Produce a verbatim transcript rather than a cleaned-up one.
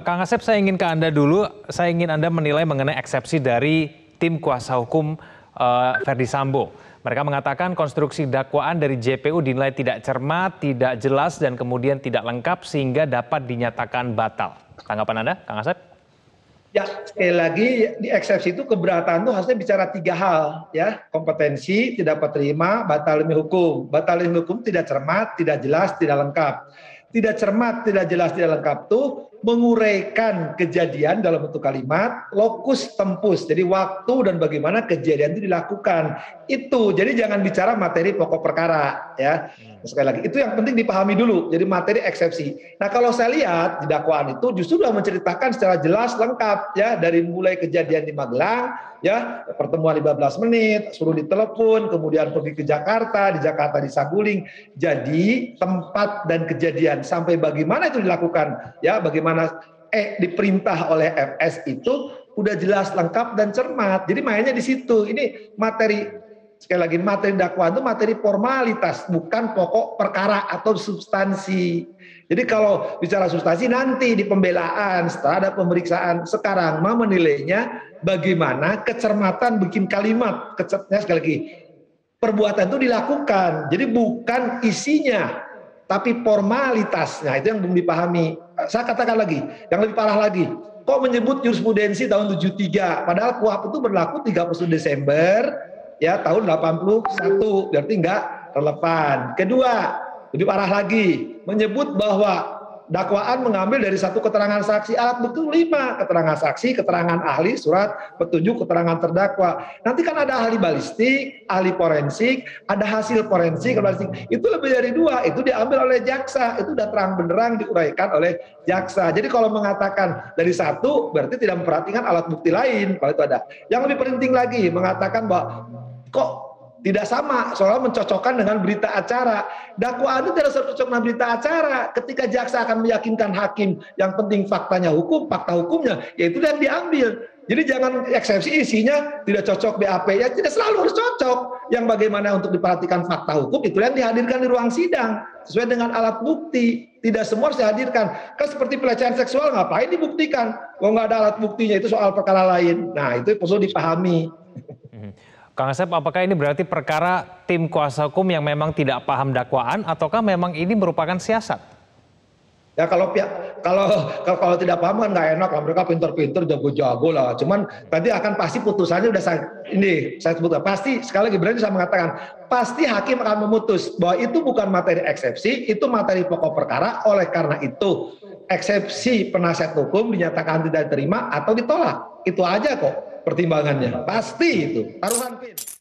Kang Asep, saya ingin ke Anda dulu. Saya ingin Anda menilai mengenai eksepsi dari tim kuasa hukum uh, Verdi Sambo. Mereka mengatakan konstruksi dakwaan dari J P U dinilai tidak cermat, tidak jelas, dan kemudian tidak lengkap sehingga dapat dinyatakan batal. Tanggapan Anda, Kang Asep? Ya, sekali lagi di eksepsi itu keberatan itu harusnya bicara tiga hal, ya. Kompetensi, tidak dapat terima, batal demi hukum. Batal demi hukum tidak cermat, tidak jelas, tidak lengkap. Tidak cermat, tidak jelas, tidak lengkap itu menguraikan kejadian dalam bentuk kalimat, lokus tempus, jadi waktu dan bagaimana kejadian itu dilakukan. Itu, jadi jangan bicara materi pokok perkara, ya. Sekali lagi, itu yang penting dipahami dulu, jadi materi eksepsi. Nah, kalau saya lihat di dakwaan itu justru sudah menceritakan secara jelas, lengkap, ya, dari mulai kejadian di Magelang, ya, pertemuan lima belas menit, suruh ditelepon, kemudian pergi ke Jakarta, di Jakarta di Saguling. Jadi tempat dan kejadian sampai bagaimana itu dilakukan, ya, bagaimana eh diperintah oleh F S itu udah jelas, lengkap dan cermat. Jadi mainnya di situ. Ini materi, sekali lagi, materi dakwaan itu materi formalitas, bukan pokok perkara atau substansi. Jadi kalau bicara substansi nanti di pembelaan setelah ada pemeriksaan. Sekarang mau menilainya bagaimana kecermatan bikin kalimat, kecernya sekali lagi. Perbuatan itu dilakukan, jadi bukan isinya, tapi formalitasnya, itu yang belum dipahami. Saya katakan lagi, yang lebih parah lagi, kok menyebut jurisprudensi tahun tujuh puluh tiga, padahal K U H P itu berlaku tiga puluh satu Desember ya tahun delapan puluh satu, berarti nggak relevan. Kedua, lebih parah lagi, menyebut bahwa dakwaan mengambil dari satu keterangan saksi, alat bukti lima, keterangan saksi, keterangan ahli, surat petunjuk, keterangan terdakwa. Nanti kan ada ahli balistik, ahli forensik, ada hasil forensik, balistik. Itu lebih dari dua, itu diambil oleh jaksa, itu udah terang benderang diuraikan oleh jaksa. Jadi kalau mengatakan dari satu, berarti tidak memperhatikan alat bukti lain, kalau itu ada. Yang lebih penting lagi, mengatakan bahwa kok tidak sama, soalnya mencocokkan dengan berita acara. Dakwaan itu tidak cocok dengan berita acara. Ketika jaksa akan meyakinkan hakim, yang penting faktanya hukum, fakta hukumnya, yaitu yang diambil. Jadi jangan eksepsi isinya tidak cocok B A P, ya tidak selalu harus cocok. Yang bagaimana untuk diperhatikan fakta hukum, itu yang dihadirkan di ruang sidang sesuai dengan alat bukti. Tidak semua harus dihadirkan. Kan seperti pelecehan seksual, ngapain dibuktikan? Kalau nggak ada alat buktinya, itu soal perkara lain. Nah, itu perlu dipahami. Kang Asep, apakah ini berarti perkara tim kuasa hukum yang memang tidak paham dakwaan, ataukah memang ini merupakan siasat? Ya kalau pihak kalau kalau, kalau tidak paham kan nggak enak lah, mereka pinter-pinter jago-jago lah. Cuman nanti akan pasti putusannya udah saya ini saya sebutkan pasti, sekali lagi berarti saya mengatakan pasti hakim akan memutus bahwa itu bukan materi eksepsi, itu materi pokok perkara. Oleh karena itu eksepsi penasihat hukum dinyatakan tidak diterima atau ditolak. Itu aja kok pertimbangannya, pasti itu taruhan pin.